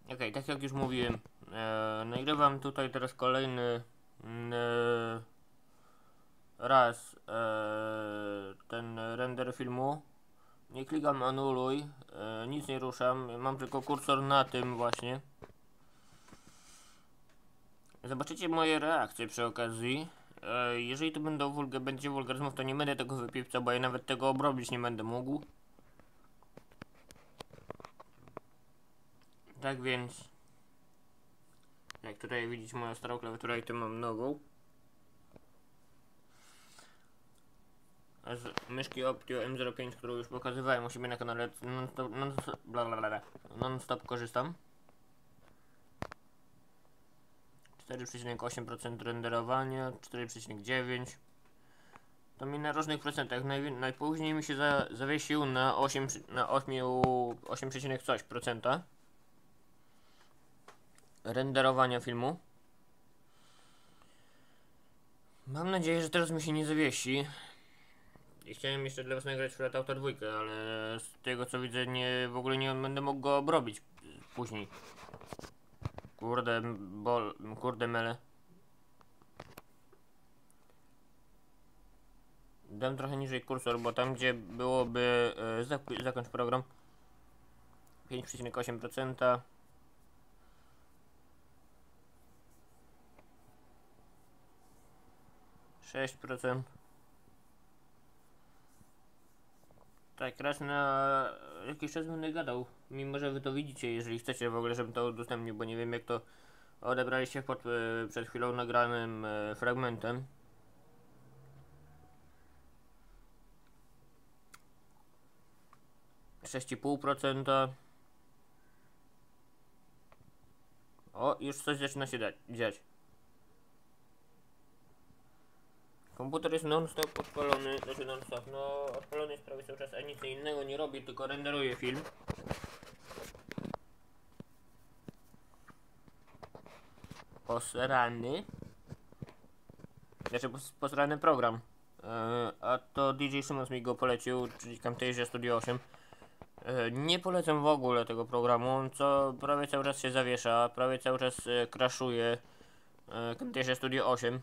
Okej, tak jak już mówiłem, nagrywam tutaj teraz kolejny raz ten render filmu. Nie klikam anuluj, nic nie ruszam, mam tylko kursor na tym właśnie. Zobaczycie moje reakcje przy okazji. Jeżeli to będzie wulgaryzmów, to nie będę tego wypiepcał, bo ja nawet tego obrobić nie będę mógł. Tak więc, jak tutaj widzicie moją starą klawiaturę i tu mam nową. Z myszki Optio M05, którą już pokazywałem u siebie na kanale, non-stop korzystam. 4,8% renderowania, 4,9%. To mi na różnych procentach. Najpóźniej mi się zawiesił na 8 coś procenta renderowania filmu. Mam nadzieję, że teraz mi się nie zawiesi. I chciałem jeszcze dla was nagrać Flat Auto 2, ale z tego co widzę w ogóle nie będę mógł go obrobić później. Kurde mele. Dam trochę niżej kursor, bo tam gdzie byłoby zakończ program 5,8%. %. Tak, raz na jakiś czas będę gadał, mimo że wy to widzicie, jeżeli chcecie w ogóle, żebym to udostępnił, bo nie wiem jak to odebraliście przed chwilą nagranym fragmentem. %. O, już coś zaczyna się dziać. Komputer jest non-stop odpalony, odpalony jest prawie cały czas, a nic innego nie robi, tylko renderuje film. Posrany. Znaczy posrany program. A to DJ Szymon mi go polecił, czyli Camtasia Studio 8. Nie polecam w ogóle tego programu, co prawie cały czas się zawiesza, prawie cały czas crashuje Camtasia Studio 8.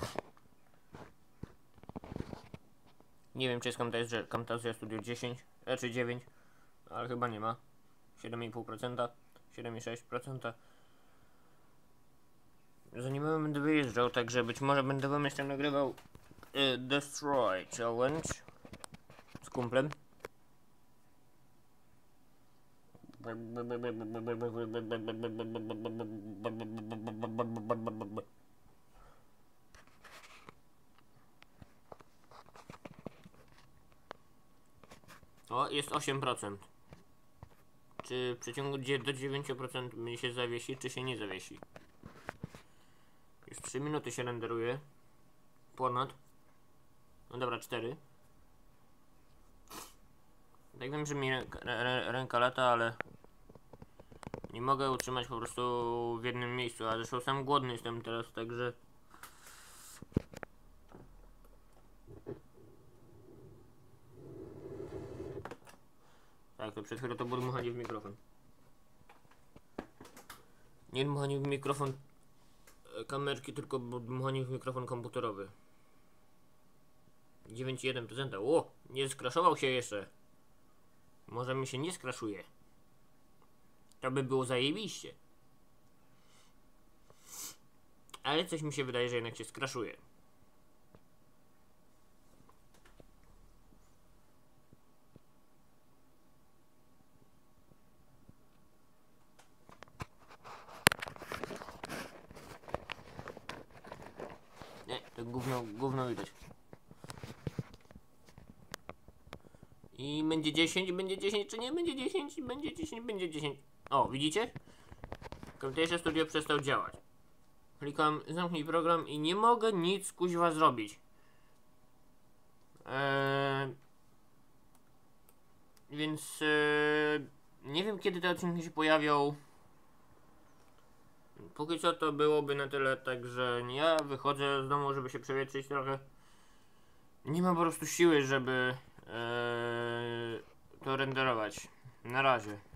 Nie wiem czy jest Camtasia Studio 10, czy 9, ale chyba nie ma. 7,5%, 7,6%. Zanim będę wyjeżdżał, także być może będę wam jeszcze nagrywał Destroy Challenge z kumplem. O, jest 8%. Czy w przeciągu do 9% mi się zawiesi, czy się nie zawiesi? Już 3 minuty się renderuje. Ponad. No dobra, 4. Tak wiem, że mi ręka lata, ale nie mogę utrzymać po prostu w jednym miejscu, a zresztą sam głodny jestem teraz, także tak, to przed chwilą to było dmuchanie w mikrofon. Nie dmuchanie w mikrofon kamerki, tylko dmuchanie w mikrofon komputerowy. 9,1%. O! Nie skraszował się jeszcze. Może mi się nie skraszuje. To by było zajebiście. Ale coś mi się wydaje, że jednak się skraszuje. Nie, to gówno widać. I będzie 10, czy nie będzie 10, będzie 10. O, widzicie? Camtasia Studio przestał działać. Klikam zamknij program i nie mogę nic kuźwa zrobić. Więc nie wiem kiedy te odcinki się pojawią. Póki co to byłoby na tyle, także ja wychodzę z domu, żeby się przewietrzyć trochę. Nie mam po prostu siły, żeby to renderować. Na razie.